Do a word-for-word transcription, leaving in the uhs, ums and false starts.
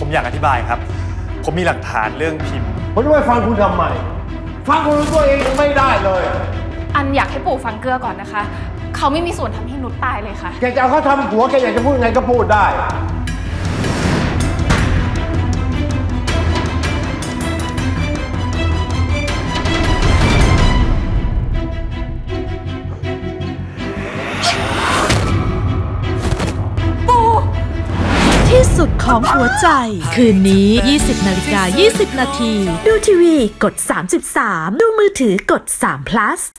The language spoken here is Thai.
ผมอยากอธิบายครับผมมีหลักฐานเรื่องพิมพ์ผมจะไปฟังคุณทำไมฟังคนตัวเองยังไม่ได้เลยอันอยากให้ปู่ฟังเกลือก่อนนะคะเขาไม่มีส่วนทำให้นุชตายเลยค่ะแกจะเอาเขาทำผัวแกอยากจะพูดไงก็พูดได้ที่สุดของหัวใจคืนนี้ ยี่สิบนาฬิกายี่สิบนาทีดูทีวีกดสามสิบสามดูมือถือกดสาม plus